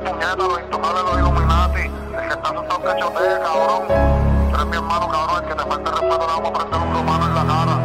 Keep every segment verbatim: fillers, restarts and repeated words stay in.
puñeta, los intocables, los Illuminati. El que está asustado que chotee, cabrón. Tú eres mi hermano, cabrón. El que te falta respeto, le vamos a prender un romano en la cara.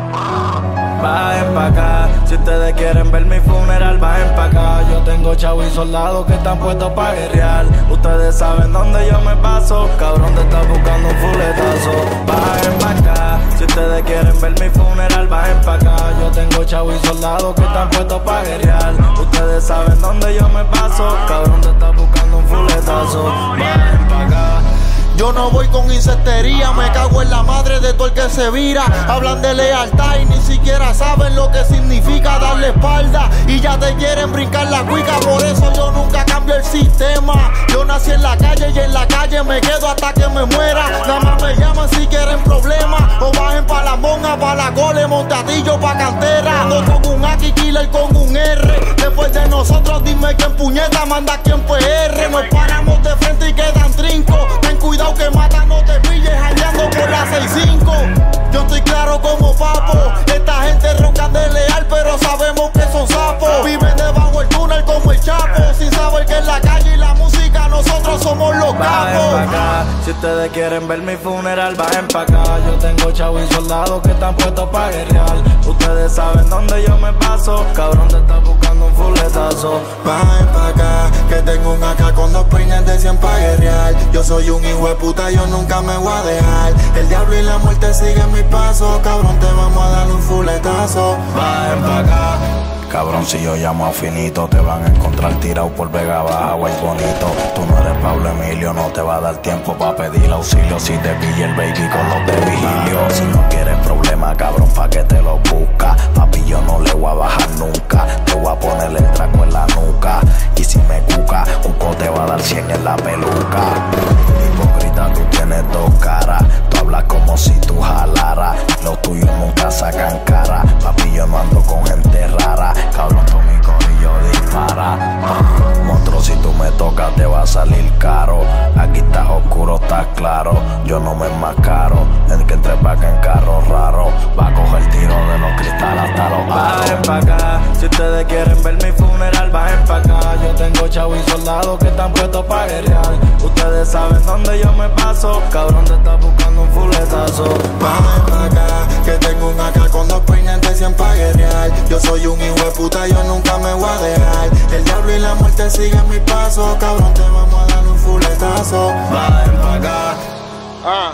Bajen pa' acá, si ustedes quieren ver mi funeral, bajen pa' acá. Yo tengo chavos y soldados que están puestos pa' guerrear. Ustedes saben dónde yo me paso, cabrón te está buscando un fuletazo. Bajen pa' acá, si ustedes quieren ver mi funeral, bajen pa' acá. Yo tengo chavos y soldados que están puestos pa' guerrear. Ustedes saben dónde yo me paso, cabrón te está buscando un fuletazo. Bajen pa' acá. Yo no voy con insectería, me cago en la madre de todo el que se vira. Hablan de lealtad y ni siquiera saben lo que significa darle espalda. Y ya te quieren brincar la cuica, por eso yo nunca cambio el sistema. Yo nací en la calle y en la calle me quedo hasta que me muera. Nada más me llaman si quieren problemas, o bajen pa' la monja, pa' la gole, Montatillo, pa' cantera. Ando con un Aki Killer, con un R. Después de nosotros dime quién puñeta manda quién P R. Nos paramos de frente y quedan trincos. Ten cuidado que mata, no te pilles hallando por la seis cinco. Yo estoy claro como papo. Esta gente ronca de leal, pero sabemos que son sapos. Viven debajo del túnel como el Chapo, sin saber que en la calle y la música nosotros somos los Bajen capos. pa' acá, si ustedes quieren ver mi funeral, bajen pa' acá. Yo tengo chavos y soldados que están puestos pa' guerrear. Ustedes saben dónde yo me paso, cabrón te está buscando un fuletazo. Bajen pa' acá, que tengo un A K con dos peines de cien pa' guerrear. Yo soy un hijo de puta, yo nunca me voy a dejar. El diablo y la muerte siguen mis pasos, cabrón te vamos a dar un fuletazo. Bajen pa' acá. Cabrón, si yo llamo a Finito, te van a encontrar tirado por Vega Baja o el Bonito. Tú no eres Pablo Emilio, no te va a dar tiempo pa' pedir auxilio. Si te pilla el baby con los de vigilio. Si no quieres problema, cabrón, pa' que te lo busca. Papi, yo no le voy a bajar nunca. Te voy a poner el traco en la nuca. Y si me cuca, Cuco te va a dar cien en la peluca. Hipócrita, tú tienes dos caras. Tú hablas como si tú jalaras. Los tuyos nunca sacan cara. Papi, yo no ando con gente rara. Cabrón, tú mi corillo dispara. Monstruo, si tú me tocas te va a salir caro. Aquí estás oscuro, estás claro. Yo no me enmascaro. El que entre pa' acá en carro raro va a coger tiro de los cristales hasta los aros. Bajen pa' acá, si ustedes quieren ver mi funeral, bajen pa' acá. Yo tengo chavos y soldados que están puestos pa' guerrear. Ustedes saben dónde yo me paso, cabrón te está buscando un fuletazo. Bajen pa' acá, que tengo un A K con dos peines de cien pa' guerrear. Yo soy un hijo de puta, yo nunca me voy a dejar. El diablo y la muerte siguen mis pasos, cabrón te vamos a dar un fuletazo. Bajen pa' acá. Ah,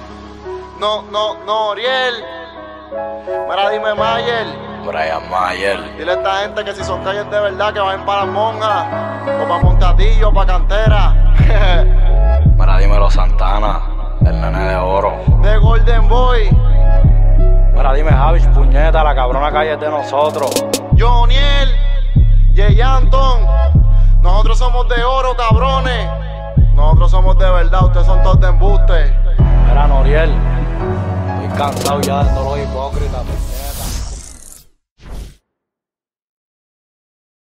no, no, no, Oriel. Mira, dime Mayer. Brian Mayer. Dile a esta gente que si son calles de verdad que vayan para las monjas, o para Montatillo, o para Cantera. Mira, dímelo Santana, el nene de oro. De Golden Boy. Mira, dime Javis, puñeta, la cabrona calle es de nosotros. Joniel, Jay Anton. Nosotros somos de oro, cabrones. Nosotros somos de verdad, ustedes son todos de embuste. Mira, Noriel, estoy cansado ya de todos los hipócritas.